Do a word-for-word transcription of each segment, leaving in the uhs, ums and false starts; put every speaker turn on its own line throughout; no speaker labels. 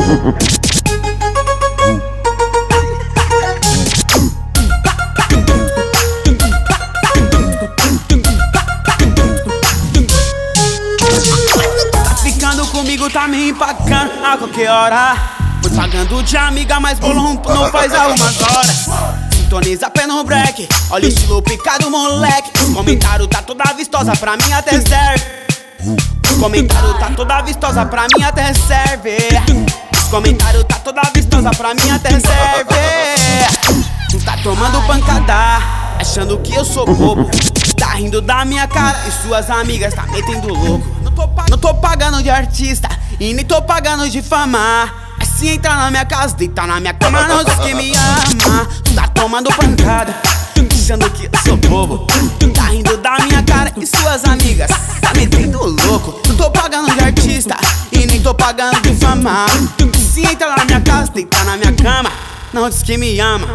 Ficando comigo tá me empacando a qualquer hora. Foi pagando de amiga, mas bolão não faz há umas horas. Sintoniza pé no break, olha o estilo picado, moleque. Os comentários tá toda vistosa, pra mim até serve. Os comentários tá toda vistosa, pra mim até serve. Os comentários tá toda vistosa, pra mim até serve. Tu tá tomando pancada, achando que eu sou bobo. Tá rindo da minha cara e suas amigas tá metendo louco. Não tô, não tô pagando de artista e nem tô pagando de fama. Mas se entrar na minha casa, deitar na minha cama, não diz que me ama. Tu tá tomando pancada, achando que eu sou bobo. Tá rindo da minha cara e suas amigas tá metendo louco. Não tô pagando de artista e nem tô pagando de fama. Se entrar na minha casa, deitar na minha cama, não diz que me ama.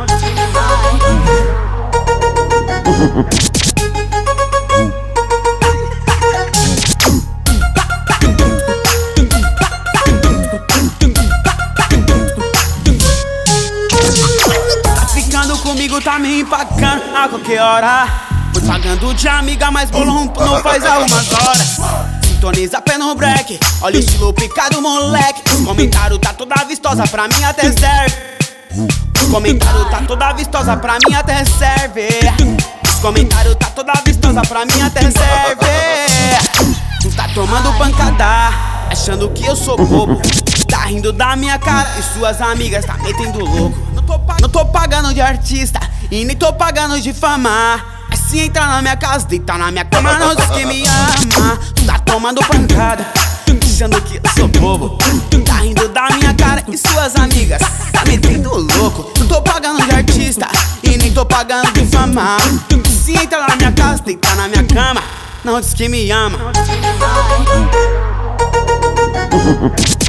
Comigo tá me empacando a qualquer hora. Foi pagando de amiga, mas bolão não faz há umas horas. Sintoniza pé no break, olha o estilo picado, moleque. Os comentários tá toda vistosa, pra mim até serve. Os comentários tá toda vistosa, pra mim até serve. Os comentários tá toda vistosa, pra mim até serve. Tu tá tomando pancada, achando que eu sou bobo. Tá rindo da minha cara e suas amigas tá metendo louco. Não tô, não tô pagando de artista e nem tô pagando de fama. Mas se entrar na minha casa, deitar na minha cama, não diz que me ama. Tu tá tomando pancada, achando que eu sou bobo. Tá rindo da minha cara e suas amigas tá metendo louco. Não tô pagando de artista e nem tô pagando de fama. Se entrar na minha casa, deitar na minha cama, não diz que me ama.